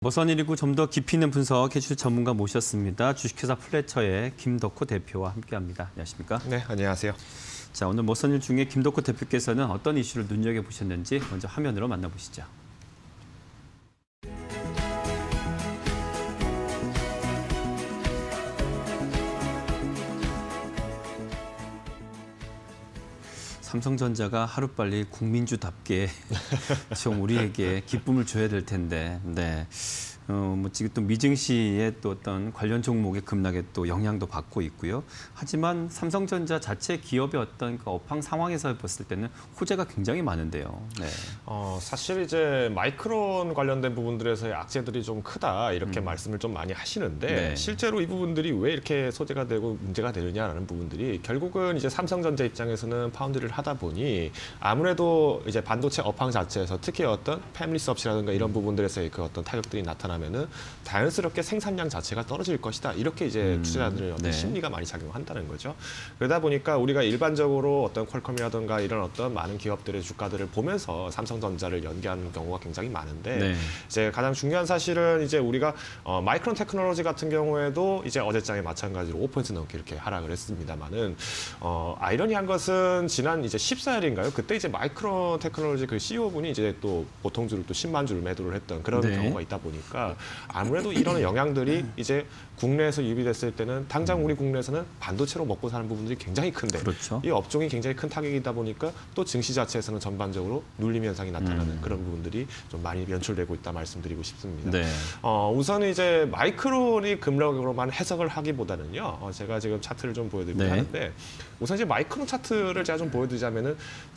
머선일이고 좀 더 깊이 있는 분석 해주실 전문가 모셨습니다. 주식회사 플래처의 김덕호 대표와 함께합니다. 안녕하십니까? 네, 안녕하세요. 자, 오늘 머선일 중에 김덕호 대표께서는 어떤 이슈를 눈여겨보셨는지 먼저 화면으로 만나보시죠. 삼성전자가 하루빨리 국민주답게 좀 우리에게 기쁨을 줘야 될 텐데, 네. 뭐 지금 또 미증시의 또 어떤 관련 종목의 급락에 또 영향도 받고 있고요. 하지만 삼성전자 자체 기업의 어떤 그 업황 상황에서 봤을 때는 호재가 굉장히 많은데요. 네. 사실 이제 마이크론 관련된 부분들에서의 악재들이 좀 크다 이렇게 말씀을 좀 많이 하시는데 네. 실제로 이 부분들이 왜 이렇게 소재가 되고 문제가 되느냐라는 부분들이 결국은 이제 삼성전자 입장에서는 파운드리를 하다 보니 아무래도 이제 반도체 업황 자체에서 특히 어떤 패밀리 서비스라든가 이런 부분들에서의 그 어떤 타격들이 나타나면은 자연스럽게 생산량 자체가 떨어질 것이다. 이렇게 이제 투자자들의 어떤 네. 심리가 많이 작용한다는 거죠. 그러다 보니까 우리가 일반적으로 어떤 퀄컴이라든가 이런 어떤 많은 기업들의 주가들을 보면서 삼성전자를 연계하는 경우가 굉장히 많은데 네. 이제 가장 중요한 사실은 이제 우리가 마이크론 테크놀로지 같은 경우에도 이제 어제장에 마찬가지로 5% 넘게 이렇게 하락을 했습니다만은 아이러니한 것은 지난 이제 14일인가요? 그때 이제 마이크론 테크놀로지 그 CEO분이 이제 또 보통 주를 또 10만 주를 매도를 했던 그런 네. 경우가 있다 보니까 아무래도 이런 영향들이 이제 국내에서 유입됐을 때는 당장 우리 국내에서는 반도체로 먹고 사는 부분들이 굉장히 큰데 그렇죠. 이 업종이 굉장히 큰 타격이다 보니까 또 증시 자체에서는 전반적으로 눌림 현상이 나타나는 그런 부분들이 좀 많이 연출되고 있다 말씀드리고 싶습니다. 네. 우선 이제 마이크론이 급락으로만 해석을 하기보다는요. 제가 지금 차트를 좀 보여드리고 네. 하는데 우선 이제 마이크론 차트를 제가 좀 보여드리자면은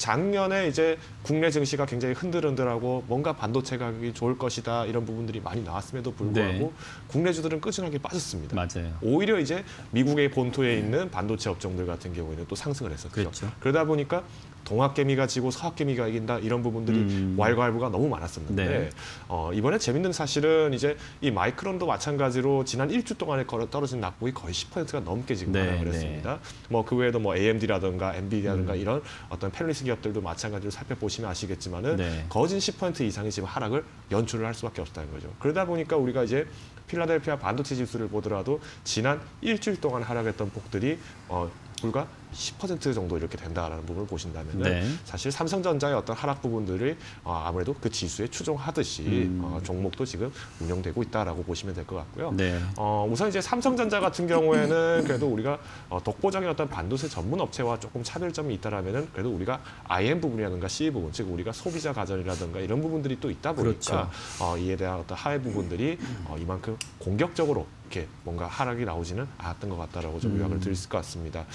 작년에 이제 국내 증시가 굉장히 흔들흔들하고 뭔가 반도체 가격이 좋을 것이다 이런 부분들이 많이 나왔음에도 불구하고 네. 국내 주들은 꾸준하게 빠졌습니다. 맞아요. 오히려 이제 미국의 본토에 있는 반도체 업종들 같은 경우에는 또 상승을 했었죠. 그렇죠. 그러다 보니까 동학개미가 지고 서학개미가 이긴다 이런 부분들이 왈가왈부가 너무 많았었는데 네. 이번에 재밌는 사실은 이제 이 마이크론도 마찬가지로 지난 일주 동안에 떨어진 낙폭이 거의 10%가 넘게 지금 네, 하락을 네. 했습니다. 뭐 그 외에도 뭐 AMD라든가 엔비디아라든가 이런 어떤 펠리스 기업들도 마찬가지로 살펴보시면 아시겠지만은 네. 거진 10% 이상이 지금 하락을 연출을 할 수밖에 없다는 거죠. 그러다 보니까 우리가 이제 필라델피아 반도체 지수를 보더라도 지난 일주일 동안 하락했던 폭들이 불과 10% 정도 이렇게 된다라는 부분을 보신다면 네. 사실 삼성전자의 어떤 하락 부분들이 아무래도 그 지수에 추종하듯이 종목도 지금 운영되고 있다라고 보시면 될 것 같고요. 네. 우선 이제 삼성전자 같은 경우에는 그래도 우리가 독보적인 어떤 반도체 전문 업체와 조금 차별점이 있다라면은 그래도 우리가 IM 부분이라든가 CE 부분, 즉 우리가 소비자 가전이라든가 이런 부분들이 또 있다 보니까 그렇죠. 이에 대한 어떤 하회 부분들이 이만큼 공격적으로 이렇게 뭔가 하락이 나오지는 않았던 것 같다라고 좀 요약을 드릴 수 있을 것 같습니다.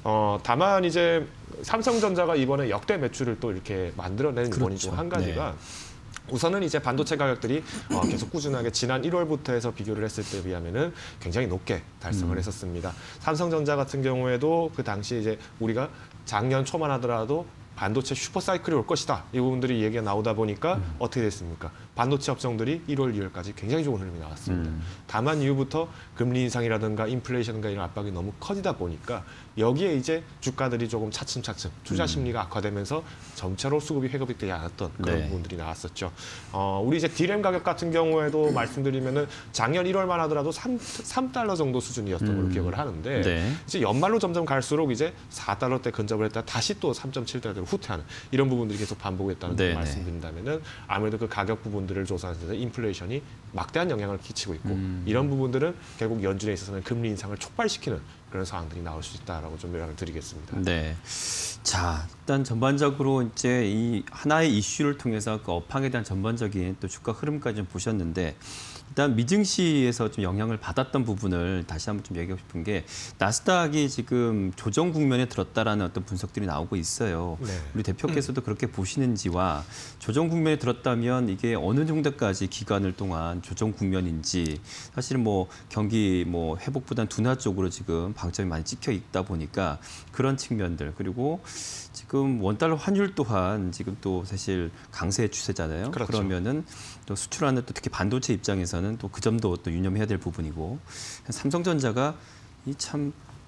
다만 이제 삼성전자가 이번에 역대 매출을 또 이렇게 만들어낸 그렇죠. 원인 중 한 가지가 네. 우선은 이제 반도체 가격들이 계속 꾸준하게 지난 1월부터 해서 비교를 했을 때에 비하면은 굉장히 높게 달성을 했었습니다. 삼성전자 같은 경우에도 그 당시에 이제 우리가 작년 초만 하더라도 반도체 슈퍼사이클이 올 것이다. 이 부분들이 얘기가 나오다 보니까 어떻게 됐습니까? 반도체 업종들이 1월, 2월까지 굉장히 좋은 흐름이 나왔습니다. 다만 이후부터 금리 인상이라든가 인플레이션과 이런 압박이 너무 커지다 보니까 여기에 이제 주가들이 조금 차츰차츰 투자 심리가 악화되면서 점차로 수급이 회복이 되지 않았던 그런 네. 부분들이 나왔었죠. 우리 이제 D램 가격 같은 경우에도 말씀드리면은 작년 1월만 하더라도 3달러 정도 수준이었던 걸로 기억을 하는데 네. 이제 연말로 점점 갈수록 이제 4달러대 근접을 했다 다시 또 3.7달러대로 후퇴하는 이런 부분들이 계속 반복했다는 점 네네. 말씀드린다면은 아무래도 그 가격 부분들을 조사하면서 인플레이션이 막대한 영향을 끼치고 있고 이런 부분들은 결국 연준에 있어서는 금리 인상을 촉발시키는 그런 상황들이 나올 수 있다라고 좀 요약을 드리겠습니다. 네. 자, 일단 전반적으로 이제 이 하나의 이슈를 통해서 그 업황에 대한 전반적인 또 주가 흐름까지 좀 보셨는데 일단 미증시에서 좀 영향을 받았던 부분을 다시 한번 좀 얘기하고 싶은 게 나스닥이 지금 조정 국면에 들었다라는 어떤 분석들이 나오고 있어요. 네. 우리 대표께서도 그렇게 보시는지와 조정 국면에 들었다면 이게 어느 정도까지 기간을 동안 조정 국면인지 사실은 뭐 경기 뭐 회복보다는 둔화 쪽으로 지금 방점이 많이 찍혀 있다 보니까 그런 측면들 그리고 지금 원달러 환율 또한 지금 또 사실 강세 추세잖아요. 그렇죠. 그러면은 또 수출하는 또 특히 반도체 입장에서는 또 그 점도 또 유념해야 될 부분이고 삼성전자가 이 참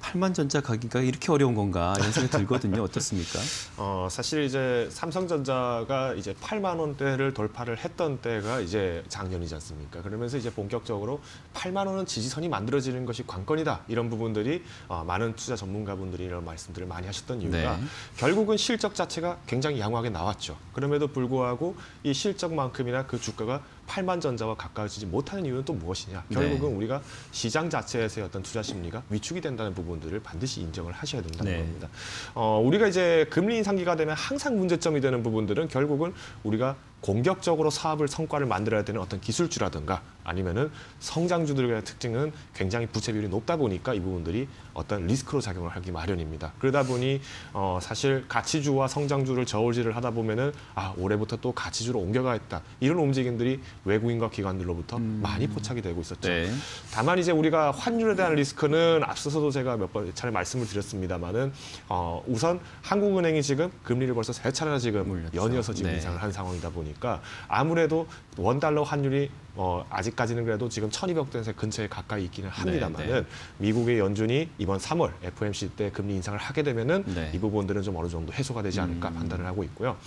팔만전자 가기가 이렇게 어려운 건가 이런 생각이 들거든요. 어떻습니까? 사실 이제 삼성전자가 이제 8만 원대를 돌파를 했던 때가 이제 작년이지 않습니까? 그러면서 이제 본격적으로 8만 원은 지지선이 만들어지는 것이 관건이다. 이런 부분들이 많은 투자 전문가분들이 이런 말씀들을 많이 하셨던 이유가 네. 결국은 실적 자체가 굉장히 양호하게 나왔죠. 그럼에도 불구하고 이 실적만큼이나 그 주가가 8만 전자와 가까워지지 못하는 이유는 또 무엇이냐? 결국은 네. 우리가 시장 자체에서의 어떤 투자 심리가 위축이 된다는 부분들을 반드시 인정을 하셔야 된다는 네. 겁니다. 우리가 이제 금리 인상기가 되면 항상 문제점이 되는 부분들은 결국은 우리가 공격적으로 사업을 성과를 만들어야 되는 어떤 기술주라든가 아니면은 성장주들의 특징은 굉장히 부채 비율이 높다 보니까 이 부분들이 어떤 리스크로 작용을 하기 마련입니다. 그러다 보니 사실 가치주와 성장주를 저울질을 하다 보면은 올해부터 또 가치주로 옮겨가겠다 이런 움직임들이 외국인과 기관들로부터 많이 포착이 되고 있었죠. 네. 다만 이제 우리가 환율에 대한 리스크는 앞서서도 제가 몇 번 차례 말씀을 드렸습니다만은 우선 한국은행이 지금 금리를 벌써 세 차례나 지금 올렸죠. 연이어서 지금 네. 인상을 한 상황이다 보니까 아무래도 원달러 환율이 아직까지는 그래도 지금 1200대 근처에 가까이 있기는 합니다만은 네. 미국의 연준이 이번 3월 FOMC 때 금리 인상을 하게 되면은 네. 이 부분들은 좀 어느 정도 해소가 되지 않을까 판단을 하고 있고요.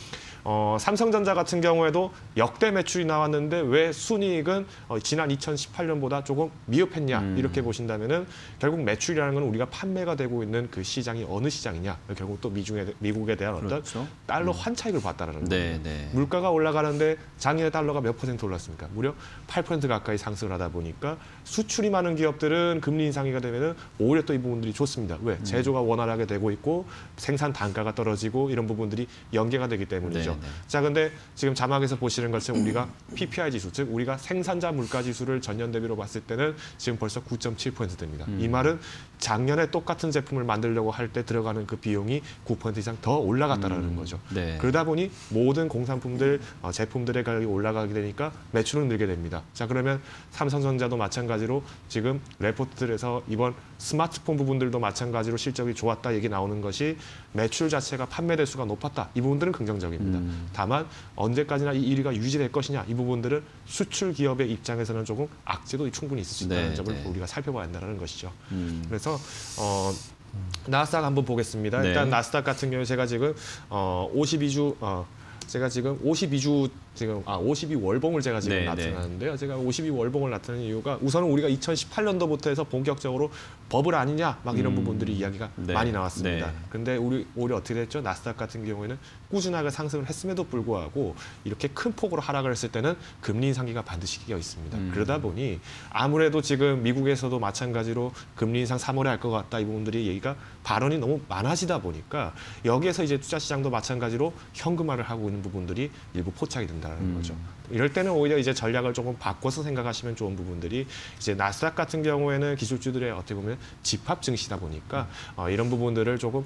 삼성전자 같은 경우에도 역대 매출이 나왔는데 왜 순이익은 지난 2018년보다 조금 미흡했냐 이렇게 보신다면은 결국 매출이라는 건 우리가 판매가 되고 있는 그 시장이 어느 시장이냐 결국 또 미국에 대한 어떤 그렇죠. 달러 환차익을 봤다라는 네, 겁니다. 네. 물가가 올라가는데 작년에 달러가 몇 % 올랐습니까? 무려 8% 가까이 상승을 하다 보니까 수출이 많은 기업들은 금리 인상이가 되면은 오히려 또 이 부분들이 좋습니다. 왜? 제조가 원활하게 되고 있고 생산 단가가 떨어지고 이런 부분들이 연계가 되기 때문이죠. 네, 네. 자, 근데 지금 자막에서 보시는 것처럼 우리가 PPI 지수, 즉 우리가 생산자 물가 지수를 전년 대비로 봤을 때는 지금 벌써 9.7%됩니다. 이 말은 작년에 똑같은 제품을 만들려고 할 때 들어가는 그 비용이 9% 이상 더 올라갔다라는 거죠. 네. 그러다 보니 모든 공산품들, 제품들의 가격이 올라가게 되니까 매출은 늘게 됩니다. 자, 그러면 삼성전자도 마찬가지로 지금 레포트들에서 이번 스마트폰 부분들도 마찬가지로 실적이 좋았다 얘기 나오는 것이 매출 자체가 판매 대수가 높았다. 이 부분들은 긍정적입니다. 다만 언제까지나 이 1위가 유지될 것이냐 이 부분들은 수출 기업의 입장에서는 조금 악재도 충분히 있을 수 있다는 네, 점을 네. 우리가 살펴봐야 한다는 것이죠. 그래서 나스닥 한번 보겠습니다. 네. 일단 나스닥 같은 경우에 제가 지금 52주 52월봉을 제가 지금 네, 나타나는데요. 제가 52월봉을 나타내는 이유가 우선은 우리가 2018년도부터 해서 본격적으로 버블 아니냐 막 이런 부분들이 이야기가 네. 많이 나왔습니다. 네. 근데 우리 오히려 어떻게 됐죠? 나스닥 같은 경우에는 꾸준하게 상승을 했음에도 불구하고 이렇게 큰 폭으로 하락을 했을 때는 금리 인상기가 반드시 끼어 있습니다. 그러다 보니 아무래도 지금 미국에서도 마찬가지로 금리 인상 3월에 할 것 같다 이 부분들이 얘기가 발언이 너무 많아지다 보니까 여기에서 이제 투자 시장도 마찬가지로 현금화를 하고 있는 부분들이 일부 포착이 된다는 거죠. 이럴 때는 오히려 이제 전략을 조금 바꿔서 생각하시면 좋은 부분들이 이제 나스닥 같은 경우에는 기술주들의 어떻게 보면 집합 증시다 보니까 이런 부분들을 조금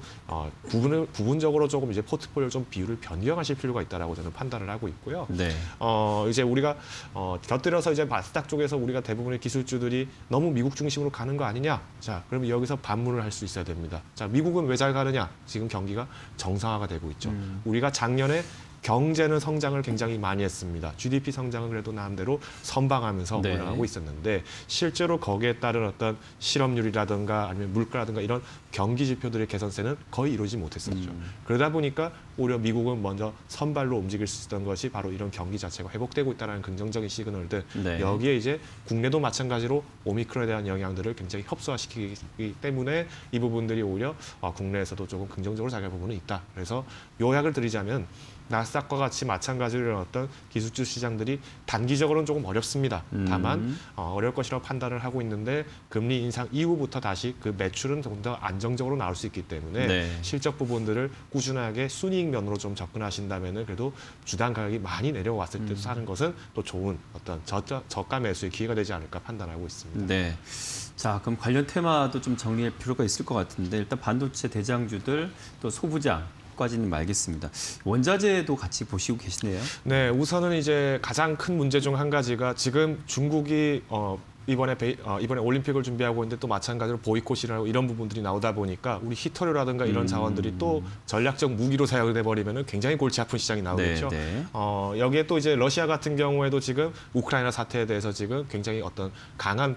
부분적으로 조금 이제 포트폴리오 좀 비율을 변경하실 필요가 있다라고 저는 판단을 하고 있고요. 네. 이제 우리가 곁들여서 이제 나스닥 쪽에서 우리가 대부분의 기술주들이 너무 미국 중심으로 가는 거 아니냐? 자, 그러면 여기서 반문을 할 수 있어야 됩니다. 자, 미국은 왜 잘 가느냐? 지금 경기가 정상화가 되고 있죠. 우리가 작년에 경제는 성장을 굉장히 많이 했습니다. GDP 성장은 그래도 나름대로 선방하면서 네. 올라가고 있었는데 실제로 거기에 따른 어떤 실업률이라든가 아니면 물가라든가 이런 경기 지표들의 개선세는 거의 이루지 못했었죠. 그러다 보니까 오히려 미국은 먼저 선발로 움직일 수 있었던 것이 바로 이런 경기 자체가 회복되고 있다는 긍정적인 시그널들. 네. 여기에 이제 국내도 마찬가지로 오미크론에 대한 영향들을 굉장히 협소화시키기 때문에 이 부분들이 오히려 국내에서도 조금 긍정적으로 작용할 부분은 있다. 그래서 요약을 드리자면 나스닥과 같이 마찬가지로 이런 어떤 기술주 시장들이 단기적으로는 조금 어렵습니다. 다만 어려울 것이라고 판단을 하고 있는데 금리 인상 이후부터 다시 그 매출은 조금 더 안정적으로 나올 수 있기 때문에 네. 실적 부분들을 꾸준하게 순이익 면으로 좀 접근하신다면은 그래도 주당 가격이 많이 내려왔을 때 사는 것은 또 좋은 어떤 저가 매수의 기회가 되지 않을까 판단하고 있습니다. 네. 자, 그럼 관련 테마도 좀 정리할 필요가 있을 것 같은데 일단 반도체 대장주들 또 소부장 까지는 알겠습니다. 원자재도 같이 보시고 계시네요. 네, 우선은 이제 가장 큰 문제 중 한 가지가 지금 중국이 이번에 올림픽을 준비하고 있는데 또 마찬가지로 보이콧이라고 이런 부분들이 나오다 보니까 우리 히터류라든가 이런 자원들이 또 전략적 무기로 사용돼 버리면은 굉장히 골치 아픈 시장이 나오겠죠. 네, 네. 여기에 또 이제 러시아 같은 경우에도 지금 우크라이나 사태에 대해서 지금 굉장히 어떤 강한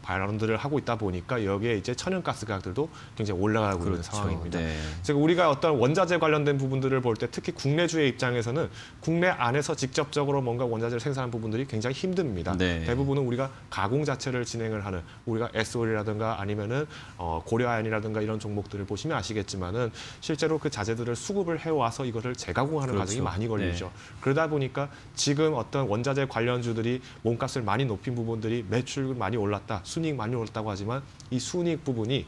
발언들을 하고 있다 보니까 여기에 이제 천연가스 가격들도 굉장히 올라가고 있는 그렇죠. 상황입니다. 네. 즉 우리가 어떤 원자재 관련된 부분들을 볼 때 특히 국내주의 입장에서는 국내 안에서 직접적으로 뭔가 원자재를 생산하는 부분들이 굉장히 힘듭니다. 네. 대부분은 우리가 가공 자체를 진행을 하는 우리가 S-OIL이라든가 아니면은 고려아연이라든가 이런 종목들을 보시면 아시겠지만은 실제로 그 자재들을 수급을 해와서 이것을 재가공하는 그렇죠. 과정이 많이 걸리죠. 네. 그러다 보니까 지금 어떤 원자재 관련주들이 몸값을 많이 높인 부분들이 매출 많이 올랐다, 순이익 많이 올랐다고 하지만 이 순이익 부분이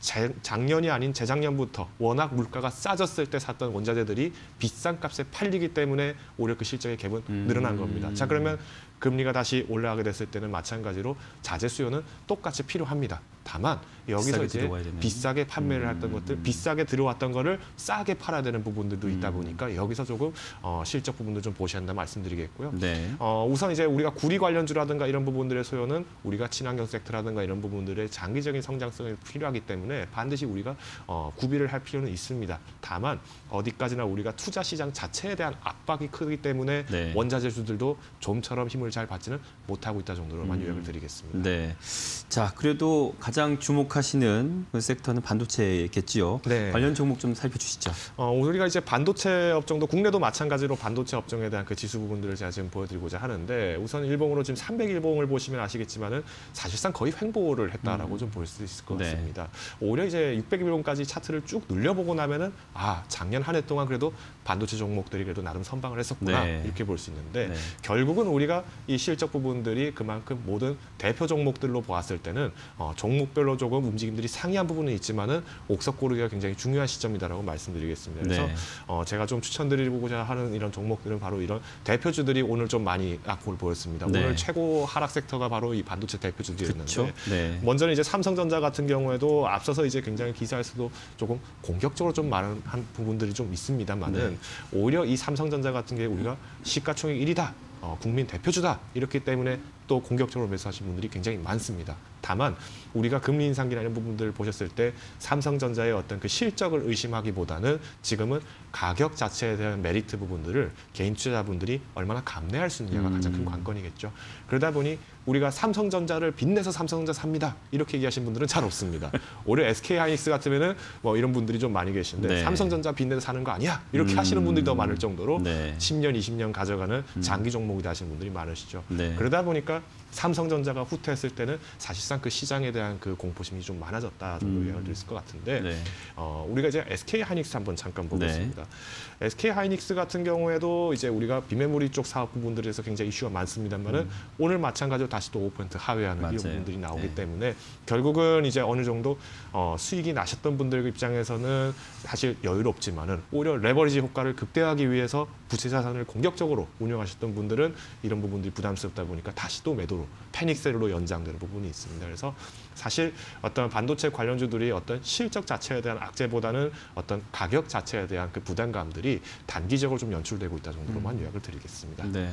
작년이 아닌 재작년부터 워낙 물가가 싸졌을 때 샀던 원자재들이 비싼 값에 팔리기 때문에 오히려 그 실적의 갭은 늘어난 겁니다. 자, 그러면 금리가 다시 올라가게 됐을 때는 마찬가지로 자재 수요는 똑같이 필요합니다. 다만 여기서 이제 비싸게 판매를 했던 것들, 비싸게 들어왔던 거를 싸게 팔아야 되는 부분들도 있다 보니까 여기서 조금 실적 부분도 좀 보셔야 한다 말씀드리겠고요. 네. 우선 이제 우리가 구리 관련주라든가 이런 부분들의 소요는 우리가 친환경 섹터라든가 이런 부분들의 장기적인 성장성이 필요하기 때문에 반드시 우리가 구비를 할 필요는 있습니다. 다만 어디까지나 우리가 투자 시장 자체에 대한 압박이 크기 때문에 네. 원자재주들도 좀처럼 힘을 잘 받지는 못하고 있다 정도로만 요약을 드리겠습니다. 네. 자, 그래도 가장 주목하시는 그 섹터는 반도체겠지요. 네. 관련 종목 좀 살펴주시죠. 우리가 이제 반도체 업종도 국내도 마찬가지로 반도체 업종에 대한 그 지수 부분들을 제가 지금 보여드리고자 하는데 우선 일봉으로 지금 300일봉을 보시면 아시겠지만은 사실상 거의 횡보를 했다라고 좀 볼 수 있을 것 네. 같습니다. 오히려 이제 600일봉까지 차트를 쭉 늘려보고 나면은 작년 한 해 동안 그래도 반도체 종목들이 그래도 나름 선방을 했었구나 네. 이렇게 볼 수 있는데 네. 결국은 우리가 이 실적 부분들이 그만큼 모든 대표 종목들로 보았을 때는 종목별로 조금 움직임들이 상이한 부분은 있지만은 옥석 고르기가 굉장히 중요한 시점이다라고 말씀드리겠습니다. 그래서 네. 제가 좀 추천드리고자 하는 이런 종목들은 바로 이런 대표주들이 오늘 좀 많이 악보를 보였습니다. 네. 오늘 최고 하락 섹터가 바로 이 반도체 대표주들이었는데 그렇죠. 네. 먼저는 이제 삼성전자 같은 경우에도 앞서서 이제 굉장히 기사에서도 조금 공격적으로 좀 말한 부분들이 좀 있습니다만은 네. 오히려 이 삼성전자 같은 게 우리가 시가총액 1위다. 국민 대표주다. 이렇기 때문에 또 공격적으로 매수하신 분들이 굉장히 많습니다. 다만 우리가 금리 인상기나 이런 부분들을 보셨을 때 삼성전자의 어떤 그 실적을 의심하기보다는 지금은 가격 자체에 대한 메리트 부분들을 개인 투자자분들이 얼마나 감내할 수 있느냐가 가장 큰 관건이겠죠. 그러다 보니 우리가 삼성전자를 빚내서 삼성전자 삽니다. 이렇게 얘기하신 분들은 잘 없습니다. 오히려 SK하이닉스 같으면은 뭐 이런 분들이 좀 많이 계신데 네. 삼성전자 빚내서 사는 거 아니야? 이렇게 하시는 분들이 더 많을 정도로 네. 10년, 20년 가져가는 장기 종목이다 하시는 분들이 많으시죠. 네. 그러다 보니까 삼성전자가 후퇴했을 때는 사실상 그 시장에 대한 그 공포심이 좀 많아졌다 정도 요약을 드릴 것 같은데 네. 우리가 이제 SK하이닉스 한번 잠깐 보겠습니다. 네. SK하이닉스 같은 경우에도 이제 우리가 비메모리 쪽 사업 부분들에서 굉장히 이슈가 많습니다만은 오늘 마찬가지로 다시 또 5% 하회하는 맞아요. 이런 부분들이 나오기 네. 때문에 결국은 이제 어느 정도 수익이 나셨던 분들 입장에서는 사실 여유롭지만은 오히려 레버리지 효과를 극대화하기 위해서 부채 자산을 공격적으로 운영하셨던 분들은 이런 부분들이 부담스럽다 보니까 다시 또 매도로 패닉셀로 연장되는 부분이 있습니다. 그래서 사실 어떤 반도체 관련주들이 어떤 실적 자체에 대한 악재보다는 어떤 가격 자체에 대한 그 부담감들이 단기적으로 좀 연출되고 있다 정도로만 요약을 드리겠습니다. 네.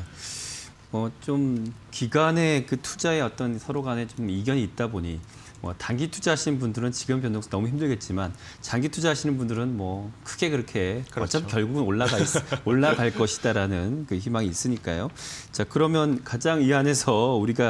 좀 기간의 그 투자에 어떤 서로 간에 좀 이견이 있다 보니 단기 투자하시는 분들은 지금 변동성 너무 힘들겠지만 장기 투자하시는 분들은 뭐 크게 그렇게 그렇죠. 어차피 결국은 올라갈 것이다라는 그 희망이 있으니까요. 자, 그러면 가장 이 안에서 우리가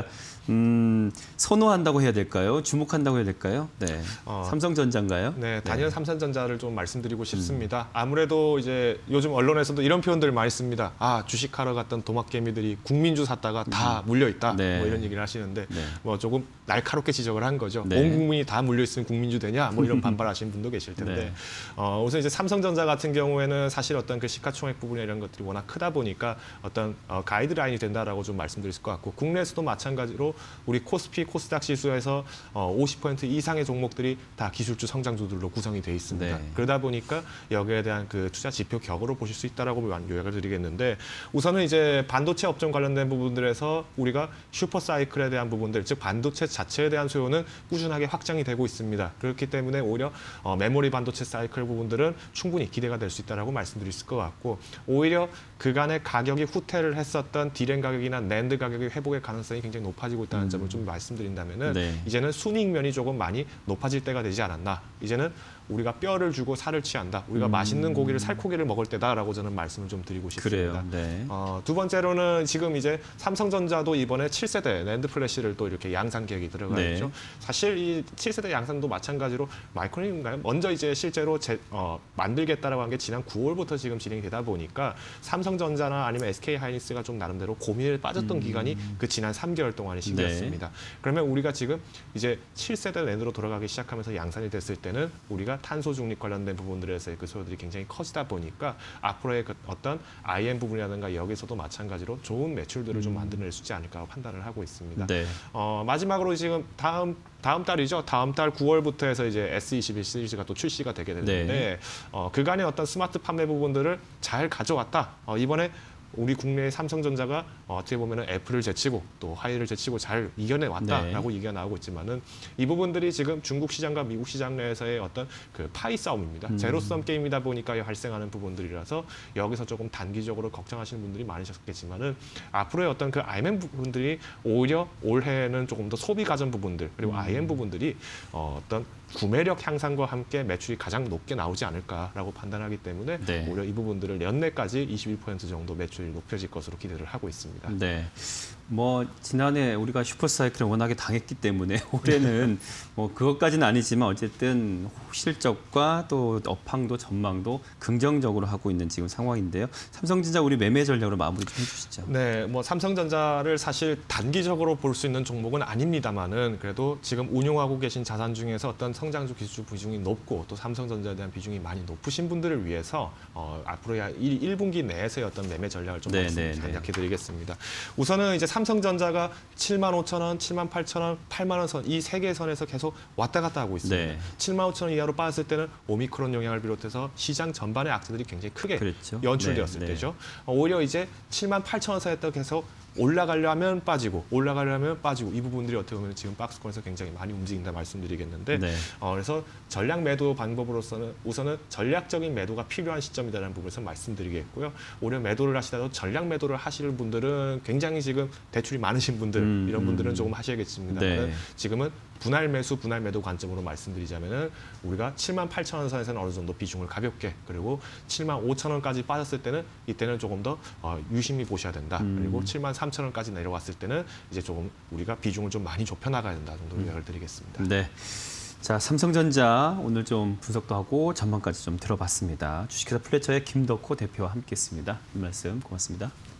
선호한다고 해야 될까요? 주목한다고 해야 될까요? 네. 삼성전자인가요? 네, 단연 삼성전자를 좀 말씀드리고 싶습니다. 아무래도 이제 요즘 언론에서도 이런 표현들을 많이 씁니다. 주식하러 갔던 도마개미들이 국민주 샀다가 다 물려 있다. 네. 뭐 이런 얘기를 하시는데 네. 뭐 조금 날카롭게 지적을 한 거죠. 네. 온 국민이 다 물려 있으면 국민주 되냐? 뭐 이런 반발하시는 분도 계실 텐데 네. 우선 이제 삼성전자 같은 경우에는 사실 어떤 그 시가총액 부분이나 이런 것들이 워낙 크다 보니까 어떤 가이드라인이 된다라고 좀 말씀드릴 것 같고 국내에서도 마찬가지로 우리 코스피, 코스닥 지수에서 50% 이상의 종목들이 다 기술주 성장주들로 구성이 돼 있습니다. 네. 그러다 보니까 여기에 대한 그 투자 지표 격으로 보실 수 있다라고 요약을 드리겠는데 우선은 이제 반도체 업종 관련된 부분들에서 우리가 슈퍼 사이클에 대한 부분들, 즉 반도체 자체에 대한 수요는 꾸준하게 확장이 되고 있습니다. 그렇기 때문에 오히려 메모리 반도체 사이클 부분들은 충분히 기대가 될 수 있다라고 말씀드릴 수 있을 것 같고 오히려 그간의 가격이 후퇴를 했었던 디램 가격이나 낸드 가격의 회복의 가능성이 굉장히 높아지고 있다는 점을 좀 말씀드린다면은 네. 이제는 순이익면이 조금 많이 높아질 때가 되지 않았나. 이제는 우리가 뼈를 주고 살을 취한다. 우리가 맛있는 고기를 살코기를 먹을 때다라고 저는 말씀을 좀 드리고 싶습니다. 그래요. 네. 두 번째로는 지금 이제 삼성전자도 이번에 7세대 낸드 플래시를 또 이렇게 양산 계획이 들어가 네. 있죠. 사실 이 7세대 양산도 마찬가지로 마이크론인가요? 먼저 이제 실제로 만들겠다라고 한 게 지난 9월부터 지금 진행이 되다 보니까 삼성전자나 아니면 SK 하이닉스가 좀 나름대로 고민에 빠졌던 기간이 그 지난 3개월 동안의 시기였습니다. 그러면 우리가 지금 이제 7세대 낸드로 돌아가기 시작하면서 양산이 됐을 때는 우리가 탄소 중립 관련된 부분들에서의 그 소요들이 굉장히 커지다 보니까 앞으로의 그 어떤 IM 부분이라든가 여기서도 마찬가지로 좋은 매출들을 좀 만들어낼 수 있지 않을까 판단을 하고 있습니다. 네. 마지막으로 지금 다음 달이죠. 다음 달 9월부터 해서 이제 S21 시리즈가 또 출시가 되게 되는데 네. 그간의 어떤 스마트 판매 부분들을 잘 가져왔다. 이번에 우리 국내의 삼성전자가 어떻게 보면 애플을 제치고 또 화웨이를 제치고 잘 이겨내 왔다라고 얘기가 나오고 있지만은 이 부분들이 지금 중국 시장과 미국 시장 내에서의 어떤 그 파이 싸움입니다. 제로섬 게임이다 보니까 발생하는 부분들이라서 여기서 조금 단기적으로 걱정하시는 분들이 많으셨겠지만은 앞으로의 어떤 그 IM 부분들이 오히려 올해는 조금 더 소비 가전 부분들 그리고 IM 부분들이 어떤 구매력 향상과 함께 매출이 가장 높게 나오지 않을까라고 판단하기 때문에 네. 오히려 이 부분들을 연내까지 21% 정도 매출이 높여질 것으로 기대를 하고 있습니다. 네. 뭐 지난해 우리가 슈퍼사이클을 워낙에 당했기 때문에 올해는 뭐 그것까지는 아니지만 어쨌든 실적과 또 업황도 전망도 긍정적으로 하고 있는 지금 상황인데요. 삼성전자 우리 매매 전략으로 마무리 좀 해주시죠. 네, 뭐 삼성전자를 사실 단기적으로 볼 수 있는 종목은 아닙니다만은 그래도 지금 운용하고 계신 자산 중에서 어떤 성장주 기술주 비중이 높고 또 삼성전자에 대한 비중이 많이 높으신 분들을 위해서 앞으로의 1분기 내에서의 어떤 매매 전략을 좀 간략해드리겠습니다. 우선은 이제 삼성전자가 75,000원, 78,000원, 8만 원 선 이 세 개의 선에서 계속 왔다 갔다 하고 있습니다. 네. 75,000원 이하로 빠졌을 때는 오미크론 영향을 비롯해서 시장 전반의 악재들이 굉장히 크게 그랬죠. 연출되었을 네, 네. 때죠. 오히려 이제 78,000원 사이에 계속 올라가려면 빠지고 올라가려면 빠지고 이 부분들이 어떻게 보면 지금 박스권에서 굉장히 많이 움직인다 말씀드리겠는데 네. 그래서 전략 매도 방법으로서는 우선은 전략적인 매도가 필요한 시점이라는 부분에서 말씀드리겠고요. 오히려 매도를 하시다도 전략 매도를 하시는 분들은 굉장히 지금 대출이 많으신 분들 이런 분들은 조금 하셔야겠습니다만 네. 지금은 분할 매수, 분할 매도 관점으로 말씀드리자면은 우리가 78,000원 선에서는 어느 정도 비중을 가볍게 그리고 75,000원까지 빠졌을 때는 이때는 조금 더 유심히 보셔야 된다. 그리고 73,000원까지 내려왔을 때는 이제 조금 우리가 비중을 좀 많이 좁혀 나가야 된다 정도로 이야기를 드리겠습니다. 네. 자, 삼성전자 오늘 좀 분석도 하고 전망까지 좀 들어봤습니다. 주식회사 플래처의 김덕호 대표와 함께했습니다. 이 말씀 고맙습니다.